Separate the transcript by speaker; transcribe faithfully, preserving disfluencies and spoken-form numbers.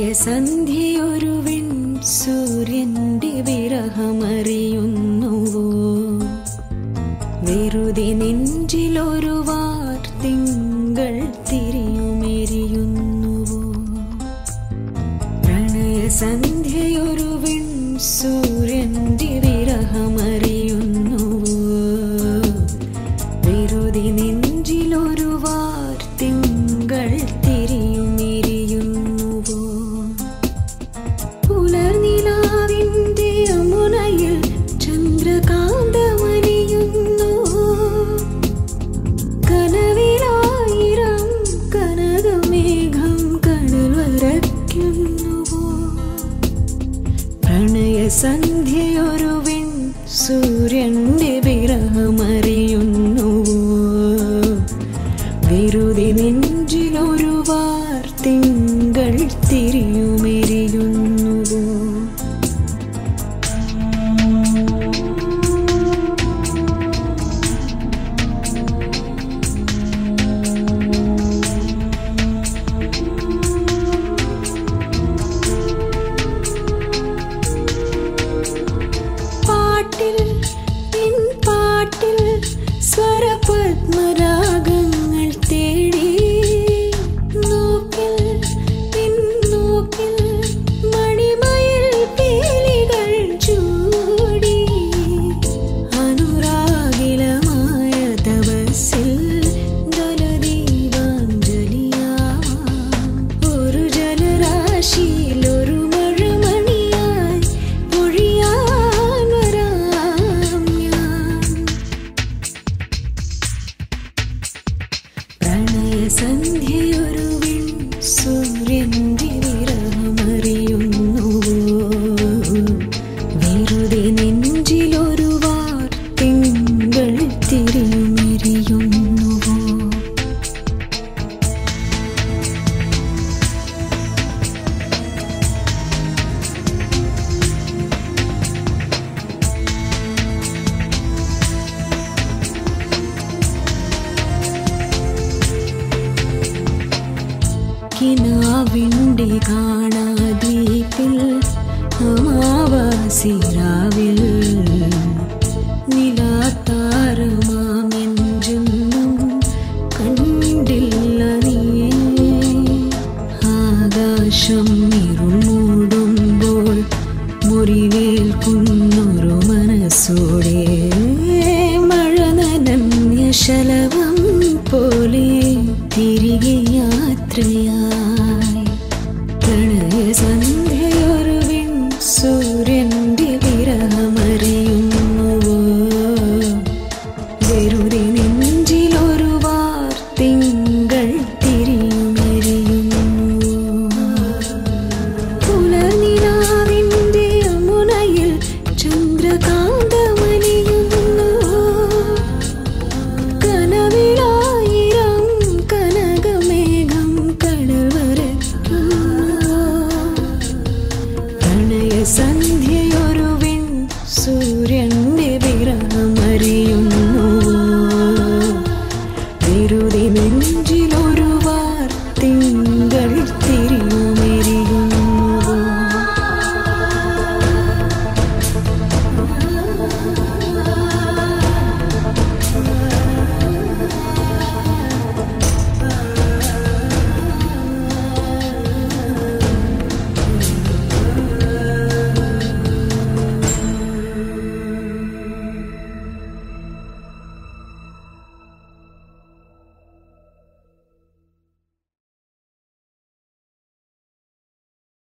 Speaker 1: സന്ധ്യയൊരു വിൺ സൂര്യന്റെ വിരഹമറിയുന്നുവോ? വെറുതെ നെഞ്ചിലൊരു വാർത്തിങ്കൾ തിരിയുമെരിയുന്നുവോ? പ്രണയസന്ധ്യയൊരു വിൺ സൂര്യന്റെ വിരഹമറിയുന്നുവോ? വെറുതെ നെഞ്ചിലൊരു വാർത്തിങ്കൾ തിരിയുമെരിയുന്നുവോ? പുലർനിലാവിന്റെ യമുനയിൽ ചന്ദ്രകാന്തമണിയുന്നു. കനവിലായിരം കനകമേഘം കടൽ വരയ്ക്കുന്നുവോ? പ്രണയസന്ധ്യയൊരു വിൺ സൂര്യന്റെ വിരഹമറിയുന്നുവോ? വെറുതെ നെഞ്ചിലൊരു വാർത്തിങ്കൾ തിരിയുമെരിയുന്നുവോ? പാട്ടിൽ നിൻ പാട്ടിൽ സ്വരപത്മരാഗങ്ങൾ തേടി, നോക്കിൽ നിൻ നോക്കിൽ മണിമയിൽ പീലികൾ ചൂടി, അനുരാഗിലമായ തപസ്സിൽ ജലദീപാഞ്ജലിയാവാം. ഒരു ജലരാശിയിൽ ഒരു മഴമണിയായി പൊഴിയാൻ വരാം ഞാൻ. പ്രണയസന്ധ്യയൊരു വിൺ സൂര്യന്റെ വിരഹമറിയുന്നുവോ? വെറുതെ നെഞ്ചിലൊരു വാർത്തിങ്കൾ തിരിയുമെരിയുന്നുവോ? കിനാവിൻ്റെ കാണാദ്വീപിൽ അമാവാസിരാവിൽ നിലാത്താരമാമെഞ്ചൊന്നും കണ്ടില്ല നീ. ആകാശം ഇരുൾ മൂടുമ്പോൾ മുറിവേൽക്കുന്നൊരു മനസ്സോടെ മഴ നനഞ്ഞ ശലഭം പോലെ തിരികെ യാത്രയായി. പ്രണയസന്ധ്യയൊരു വിൺ സൂര്യന്റെ വിരഹമറിയുന്നുവോ? വെറുതെ നെഞ്ചിലൊരു വാർത്തിങ്കൾ തിരിയുമെരിയുന്നുവോ? പുലർനിലാവിന്റെ യമുനയിൽ ചന്ദ്രകാന്തമണിയുന്നു. കനവിലായിരം കനകമേഘം കടൽ വരയ്ക്കുന്നു. പ്രണയസന്ധ്യ